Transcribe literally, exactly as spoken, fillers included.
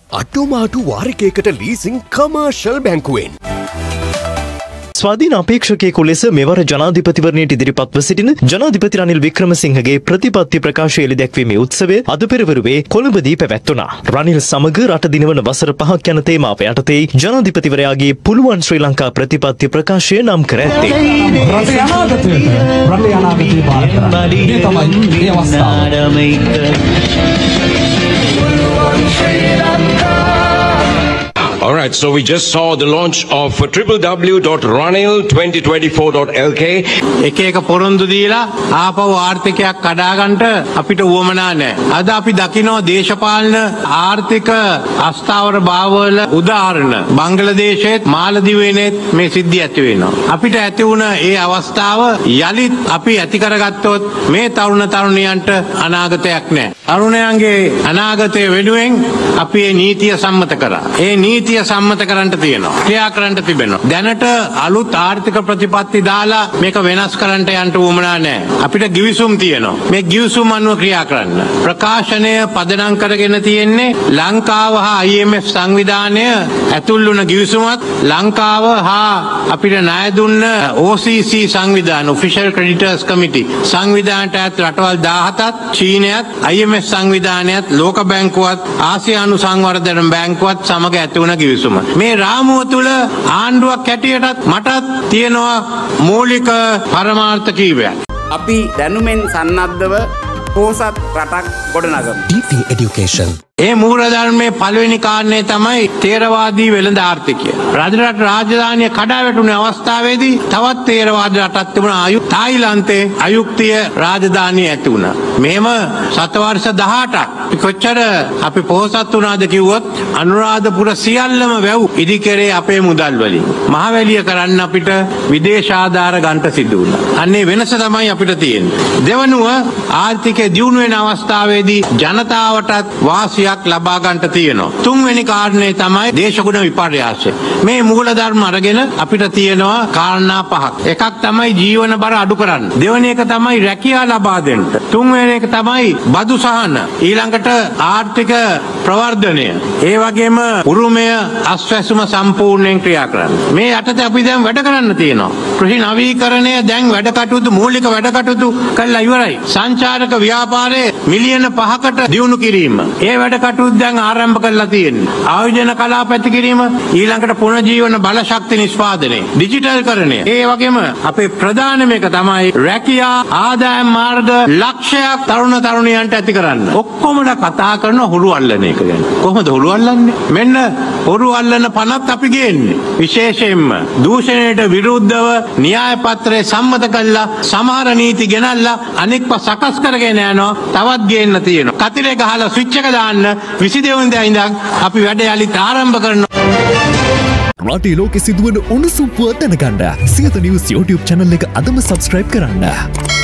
අටුමාටු වාරිකයකට leasing commercial බැංකුවෙන්. ස්වාධීන අපේක්ෂකයෙකු ලෙස මෙවර ජනාධිපතිවරණයට ඉදිරිපත්ව සිටින ජනාධිපති රනිල් වික්‍රමසිංහගේ ප්‍රතිපත්ති ප්‍රකාශය එළිදැක්වීමේ උත්සවය අද පෙරවරුවේ කොළඹදී පැවැත්වුණා. රනිල් සමග රට දිනවන වසර පහක් යන තේමාව යටතේ ජනාධිපතිවරයාගේ පුළුවන් ශ්‍රී ලංකා ප්‍රතිපත්ති ප්‍රකාශය නම් කර ඇත්තේ. රටේ අනාගතයට රටේ අනාගතය බාර කරන්න. මේ තමයි මේ අවස්ථාව. All right, so we just saw the launch of w w w dot ranil twenty twenty-four dot l k. එක එක පොරොන්දු දීලා ආපහු ආර්ථිකයක් කඩා ගන්නට අපිට උවමනා නැහැ. අද අපි දකිනවා දේශපාලන ආර්ථික අස්ථාවර භාවවල උදාහරණ බංග්ලාදේශයේත් මාලදිවයිනේත් මේ සිද්ධිය ඇති වෙනවා. අපිට ඇති වුණ ඒ අවස්ථාව යලිත් අපි ඇති කරගත්තොත් මේ තරුණ තරුණියන්ට අනාගතයක් නැහැ. තරුණයන්ගේ අනාගතය වෙනුවෙන් අපි මේ නීතිය සම්මත කරා. ඒ නීතිය සම්මත කරන්න තියෙනවා. ක්‍රියා කරන්න තිබෙනවා. දැනට අලුත් ආර්ථික ප්‍රතිපත්ති දාලා මේක වෙනස් කරන්න යන්න උවමනා නැහැ. අපිට ගිවිසුම් තියෙනවා. මේ ගිවිසුම් අනුව ක්‍රියා කරන්න. ප්‍රකාශනය පදනම් කරගෙන තියෙන්නේ ලංකාව හා I M F සංවිධානය ඇතුල් වුණ ගිවිසුමත් ලංකාව හා අපිට ණය දුන්න O C C සංවිධාන Official Creditors Committee සංවිධානයට ඇතුළත් රටවල් දහහතත් චීනයත් I M F සංවිධානයත් ලෝක බැංකුවත් ආසියානු සංවර්ධන බැංකුවත් සමග ඇති වුණ ගිවිසුම. මේ රාමුව තුල ආණ්ඩුවක් හැටියටත් මටත් තියෙනවා මූලික පරමාර්ථ කීපයක්. අපි දැනුමෙන් සන්නද්ධව පෝසත් රටක් ගොඩනගමු. D P Education. ඒ මූලධර්මයේ පළවෙනි කාරණේ තමයි තේරවාදී වෙළඳ ආර්ථිකය. රජරට රාජධානිය කඩා වැටුණු අවස්ථාවේදී තවත් තේරවාද රටක් තිබුණා. අයු තායිලන්තේ අයුක්තිය රාජධානිය ඇති වුණා. මෙහෙම සතවර්ෂ දහඅටක් කොච්චර අපි පොහොසත් වුණාද කිව්වොත් අනුරාධපුර සියල්ලම වැව් ඉදිකරේ අපේ මුදල් වලින්. මහවැලිය කරන්න අපිට විදේශ ආධාර ගන්න සිදු වුණා. අන්නේ වෙනස තමයි අපිට තියෙන්නේ. දෙවනුව ආර්ථිකය දියුණු වෙන අවස්ථාවේදී ජනතාවටත් වාසිය ලබා ගන්නට තියෙනවා. තුන්වෙනි කාරණේ තමයි දේශගුණ විපර්යාසය. මේ මූල ධර්ම අරගෙන අපිට තියෙනවා කාරණා පහක්. එකක් තමයි ජීවන බර අඩු කරන්න. දෙවෙනි එක තමයි රැකියාව ලබා දෙන්න. තුන්වෙනි එක තමයි බදු සහන. ඊළඟට ආර්ථික ප්‍රවර්ධනය. ඒ වගේම උරුමය අස්වැසුම සම්පූර්ණයෙන් ක්‍රියා කරන්න. මේ යටතේ අපි දැන් වැඩ කරන්න තියෙනවා. කෘෂි නවීකරණය දැන් වැඩ කටයුතු මූලික වැඩ කටයුතු කළා ඉවරයි. සංචාරක ව්‍යාපාරයේ මිලියන පහකට දියුණු කිරීම. ඒ වැඩ කටයුතු දැන් ආරම්භ කරලා තියෙන්නේ. ආයෝජන කලා පැති කිරීම ඊළඟට පුනර්ජීවන බලශක්ති නිෂ්පාදනය ඩිජිටල් කරණය. ඒ වගේම අපේ ප්‍රධානම එක තමයි රැකියා ආදායම් මාර්ග ලක්ෂයක් තරුණ තරුණියන්ට ඇති කරන්න. ඔක්කොමද කතා කරන හුරු අල්ලන එක ගැන. කොහොමද හුරු අල්ලන්නේ? මෙන්න හුරු අල්ලන පනත් අපි ගේන්නේ. විශේෂයෙන්ම දූෂණයට විරුද්ධව න්‍යාය පත්‍රය සම්මත කළා සමහර නීති ගෙනල්ලා අනෙක්ව සකස් කරගෙන යනවා. තවත් ගේන්න තියෙනවා. කතිරේ ගහලා ස්විච් එක දාන්න විසි දෙවන දා ඉඳන් අපි වැඩ යලිත් ආරම්භ කරනවා. රටේ ලෝකෙ සිදුවන උණුසුම් පුවත් දැනගන්න සියත නිවුස් YouTube channel එක අදම subscribe කරන්න.